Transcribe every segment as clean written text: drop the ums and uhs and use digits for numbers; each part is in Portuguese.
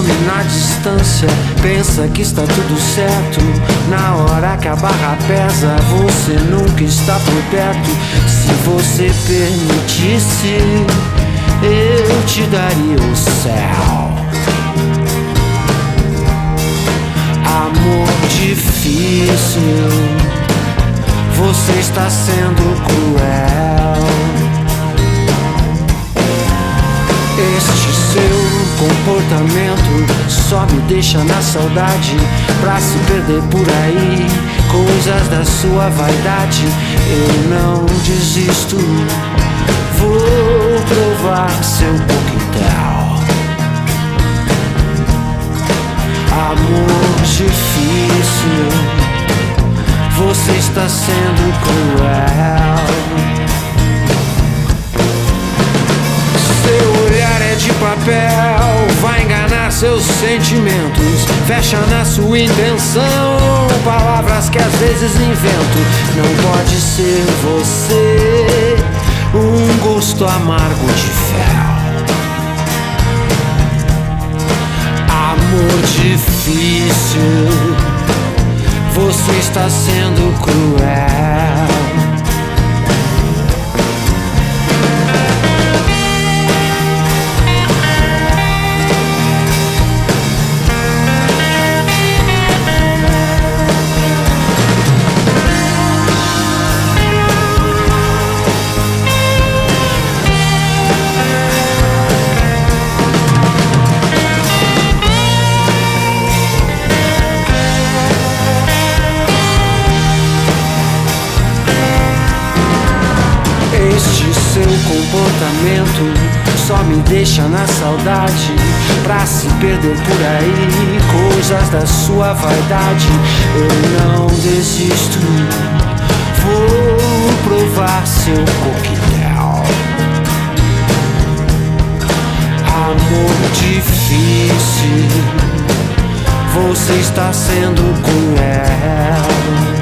some na distância, pensa que está tudo certo. Na hora que a barra pesa, você nunca está por perto. Se você permitisse, eu te daria o céu. Amor difícil, você está sendo cruel. Este seu comportamento só me deixa na saudade, pra se perder por aí, coisas da sua vaidade. Eu não desisto, vou provar seu coquetel. Amor difícil, você está sendo cruel. Seu olhar é de papel, vai enganar seus sentimentos. Fecha na sua intenção, palavras que às vezes invento. Não pode ser você, um gosto amargo de fel. Amor difícil, você está sendo cruel. Seu comportamento só me deixa na saudade, pra se perder por aí, coisas da sua vaidade. Eu não desisto, vou provar seu coquetel. Amor difícil, você está sendo cruel.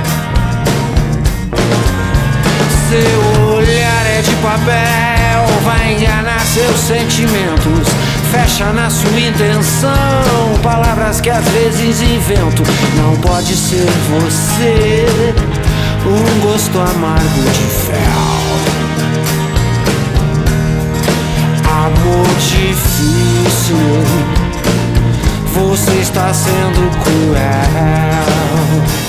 Seu olhar é de papel, vai enganar seus sentimentos. Fecha na sua intenção, palavras que às vezes invento. Não pode ser você, um gosto amargo de fel. Amor difícil, você está sendo cruel.